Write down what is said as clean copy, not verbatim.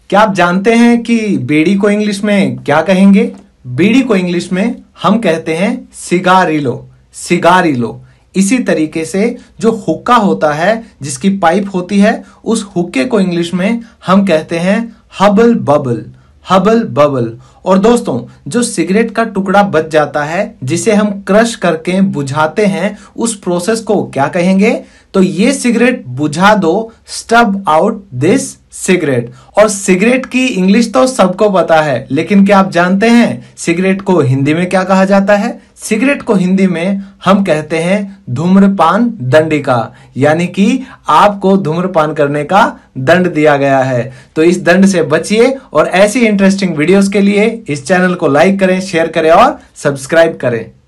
क्या आप जानते हैं कि बीड़ी को इंग्लिश में क्या कहेंगे? बीड़ी को इंग्लिश में हम कहते हैं सिगारिलो। सिगारिलो। इसी तरीके से जो हुक्का होता है, जिसकी पाइप होती है, उस हुक्के को इंग्लिश में हम कहते हैं हबल बबल। Hubble bubble. और दोस्तों, जो सिगरेट का टुकड़ा बच जाता है, जिसे हम क्रश करके बुझाते हैं, उस प्रोसेस को क्या कहेंगे? तो ये सिगरेट बुझा दो, स्टब आउट दिस सिगरेट। और सिगरेट की इंग्लिश तो सबको पता है, लेकिन क्या आप जानते हैं सिगरेट को हिंदी में क्या कहा जाता है? सिगरेट को हिंदी में हम कहते हैं धूम्रपान दंडिका, यानी कि आपको धूम्रपान करने का दंड दिया गया है। तो इस दंड से बचिए और ऐसी इंटरेस्टिंग वीडियोस के लिए इस चैनल को लाइक करें, शेयर करें और सब्सक्राइब करें।